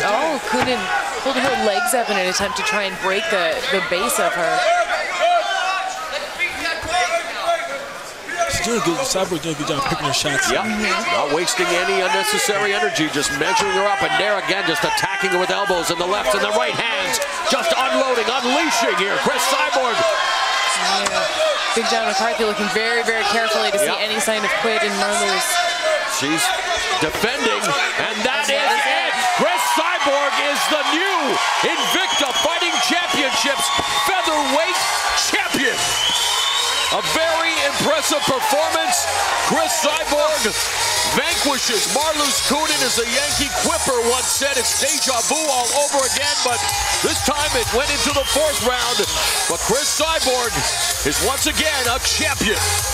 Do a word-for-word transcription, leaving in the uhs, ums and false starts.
Oh, Coenen pulled her legs up in an attempt to try and break the, the base of her. She's doing good. Cyborg doing a good job picking her shots. Yep. Mm-hmm. Not wasting any unnecessary energy, just measuring her up, and there again, just attacking her with elbows in the left and the right hands, just unloading, unleashing here. Cris Cyborg. Yeah. Big John McCarthy looking very, very carefully to see yep. any sign of quit in Marloes. She's defending, and that is it. Cris Cyborg is the new Invicta Fighting Championships featherweight champion. A very impressive performance. Cris Cyborg vanquishes Marloes Coenen, as a Yankee quipper once said. It's deja vu all over again, but this time it went into the fourth round. But Cris Cyborg is once again a champion.